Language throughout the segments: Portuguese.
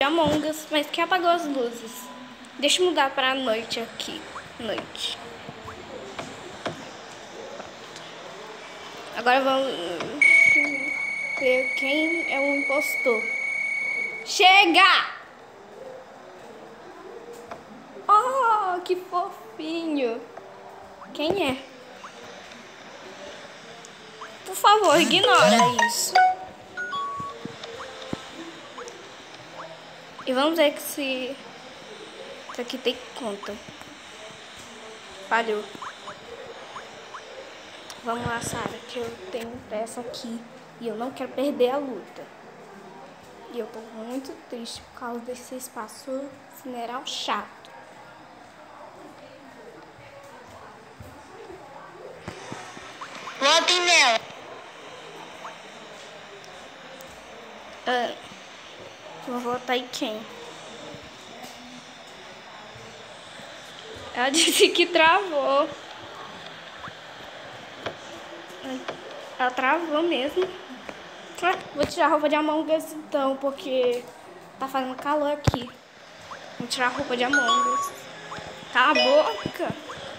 Among Us, mas que apagou as luzes. Deixa eu mudar pra noite aqui. Noite. Agora vamos ver quem é o impostor. Chega! Oh, que fofinho. Quem é? Por favor, ignora isso. E vamos ver que se isso aqui tem conta. Falhou. Vamos lá, Sarah, que eu tenho pressa aqui e eu não quero perder a luta. E eu tô muito triste por causa desse espaço funeral chato. Votem nela. Vou votar em quem? Ela disse que travou. Ela travou mesmo. Vou tirar a roupa de Among Us então, porque tá fazendo calor aqui. Vou tirar a roupa de Among Us. Cala a boca.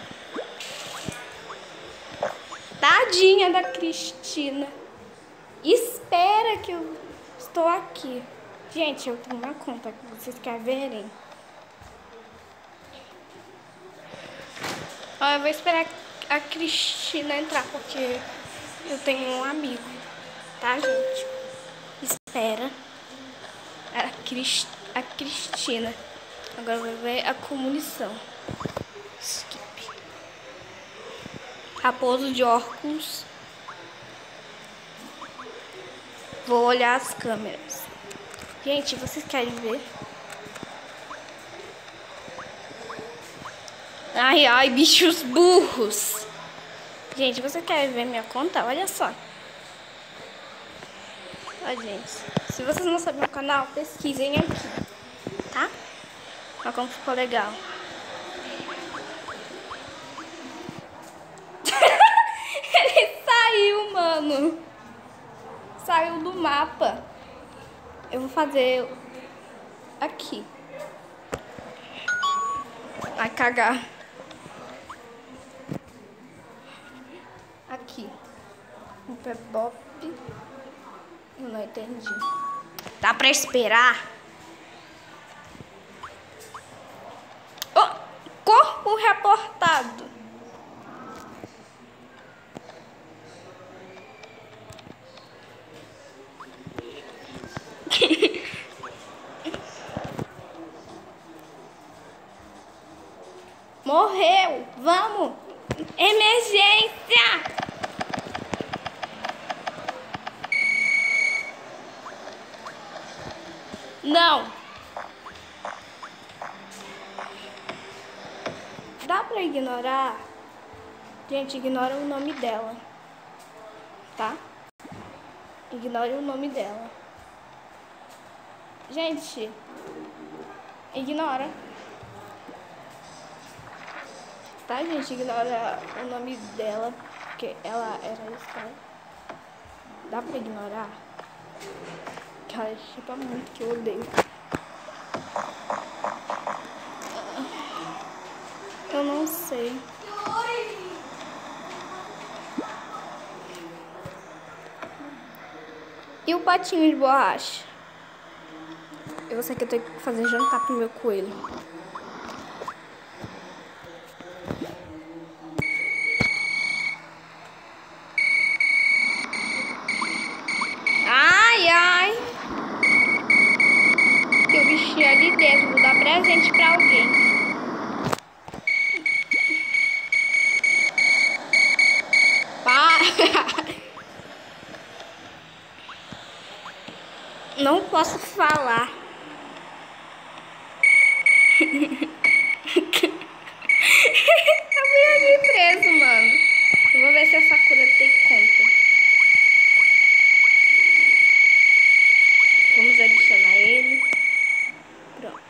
Tadinha da Cristina. Espera que eu estou aqui. Gente, eu tenho uma conta que vocês querem verem. Ó, eu vou esperar a Cristina entrar, porque eu tenho um amigo. Tá, gente? Espera a Cristina. Agora vai ver a comunicação. Skip. Raposo de óculos. Vou olhar as câmeras. Gente, vocês querem ver? Ai, ai, bichos burros. Gente, você quer ver minha conta? Olha só. Ó, gente. Se vocês não sabem o canal, pesquisem aqui. Tá? Olha como ficou legal. Ele saiu, mano. Saiu do mapa. Eu vou fazer aqui. Vai cagar. Aqui. O Pebop. Eu não entendi. Dá pra esperar? Oh, corpo reportado. Morreu! Vamos! Emergência! Não! Dá pra ignorar? Gente, ignora o nome dela. Tá? Ignore o nome dela. Gente, ignora. Tá, gente? Ignora o nome dela, porque ela era Sky. Dá pra ignorar? Que ela chupa muito, que eu odeio. Eu não sei. E o patinho de borracha? Eu sei que eu tenho que fazer jantar pro meu coelho. Ai, ai. Tem o bichinho ali dentro. Vou dar presente pra alguém. Para. Não posso falar. Tá meio ali preso, mano. Eu vou ver se a Sakura tem conta. Vamos adicionar ele. Pronto.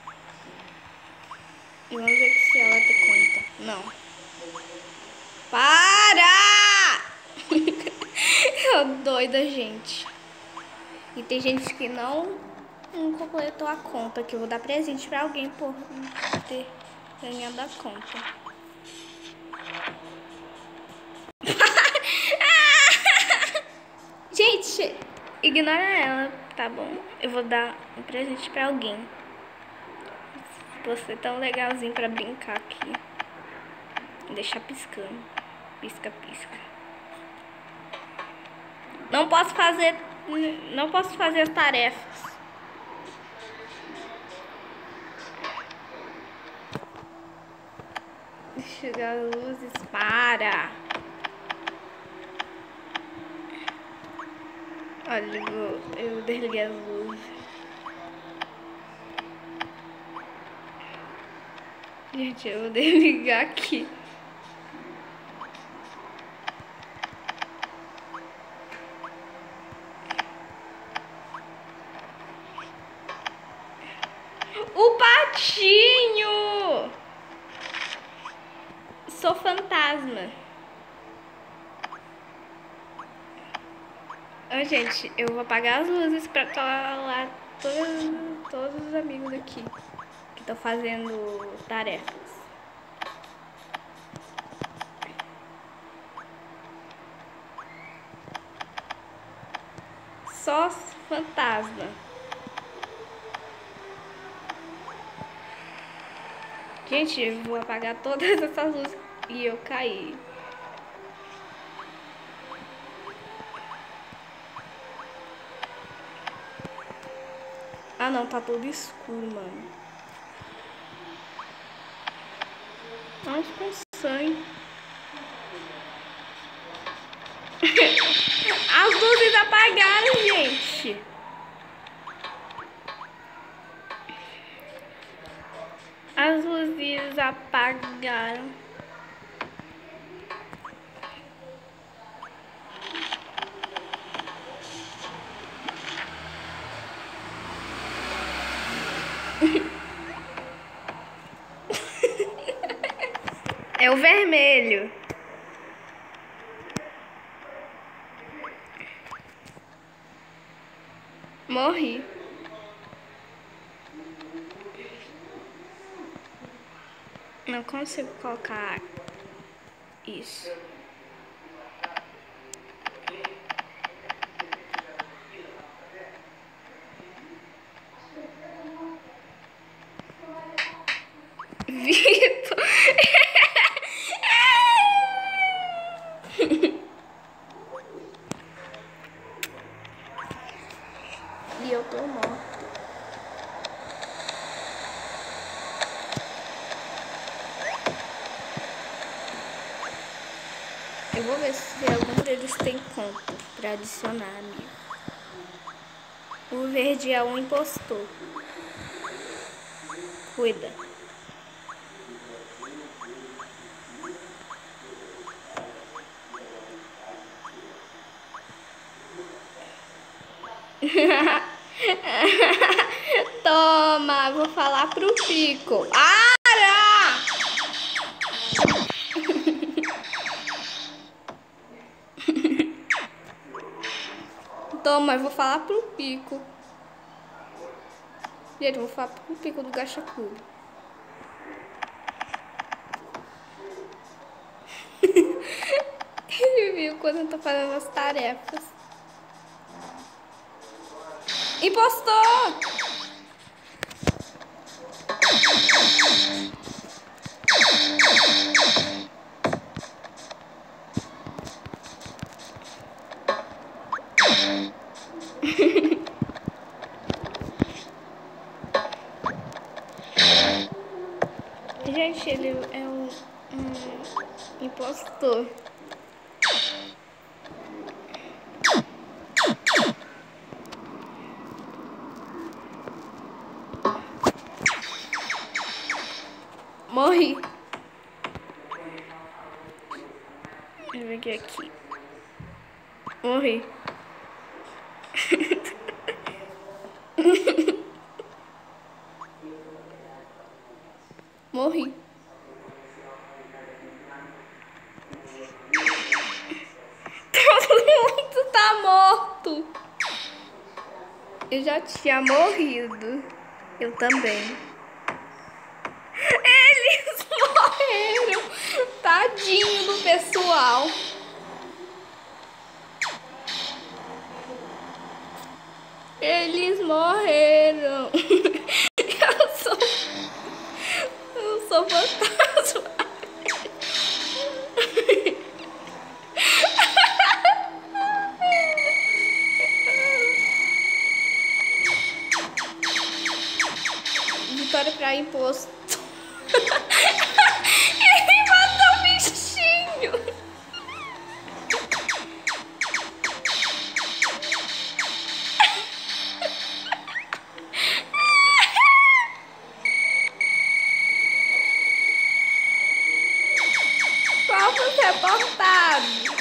E vamos ver se ela tem conta. Não. Para! Eu doida, gente. E tem gente que não não completou a conta, que eu vou dar presente pra alguém por ter ganhado a conta. Gente, ignora ela, tá bom? Eu vou dar um presente pra alguém. Você é tão legalzinho pra brincar aqui. Deixar piscando. Pisca, pisca. Não posso fazer as tarefas. Enxugar as luzes, para. Olha, eu desliguei as luzes. Gente, eu vou desligar aqui. O patinho! Sou fantasma. Oh, gente, eu vou apagar as luzes pra lá todos os amigos aqui que estão fazendo tarefas. Só fantasma. Gente, eu vou apagar todas essas luzes e eu caí. Ah não, tá tudo escuro, mano. Nossa, com sangue. As luzes apagaram, gente. As luzes apagaram. É o vermelho. Morri. Não consigo colocar isso. Vitor. E eu tô morto. Eu vou ver se algum deles tem conta pra adicionar, amigo. O verde é um impostor. Cuida. Toma, vou falar pro Pico. Ara! Toma, eu vou falar pro Pico. Gente, eu vou falar pro Pico do Gacha Clube. Ele viu quando eu tô fazendo as tarefas. Impostor! Gente, ele é um impostor. Morri. Eu peguei aqui. Morri. Morri. Todo mundo tá morto. Eu já tinha morrido. Eu também. Eles morreram. Tadinho do pessoal. Eles morreram. Eu sou fantasma. Vitória pra imposto. Ele matou o bichinho. Vamos reportado.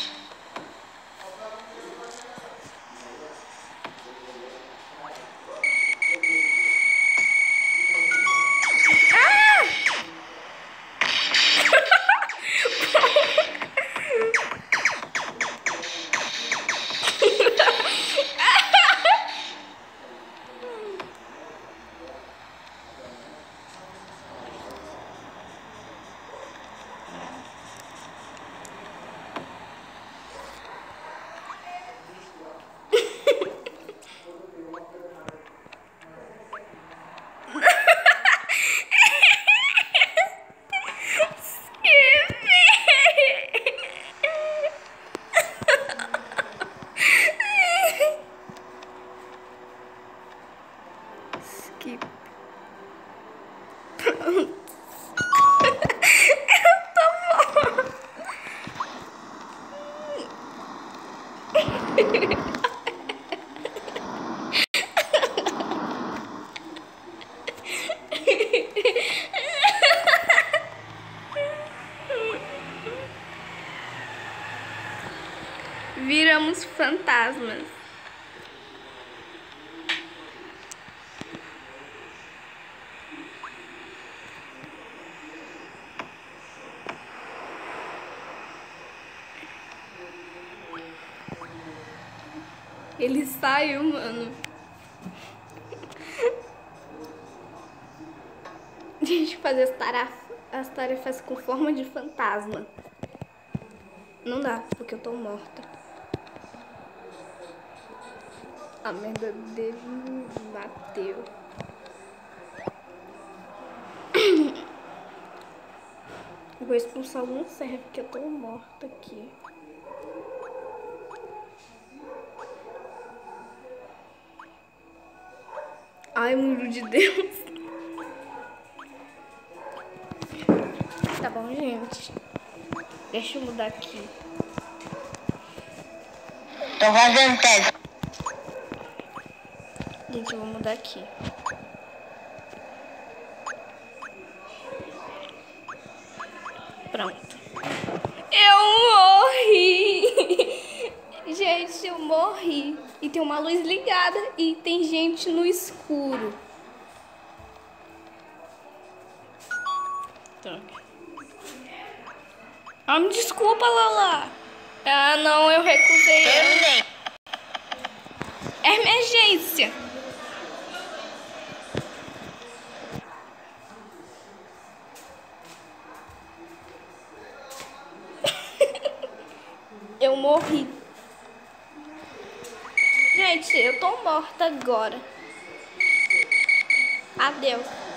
Skip. Pronto. Eu tô morta. Viramos fantasmas. Ele saiu, mano. Deixa eu fazer as tarefas com forma de fantasma. Não dá, porque eu tô morta. A merda dele me bateu. Eu vou expulsar algum servo, porque eu tô morta aqui. Ai, muro de Deus. Tá bom, gente. Deixa eu mudar aqui. Tô fazendo teste. Gente, eu vou mudar aqui. Pronto. Eu morri. Gente, eu morri. E tem uma luz ligada e tem gente no escuro. Ah, me desculpa, Lala. Ah, não, eu recusei. Terminei. Emergência. Eu morri. Gente, eu tô morta agora. Adeus.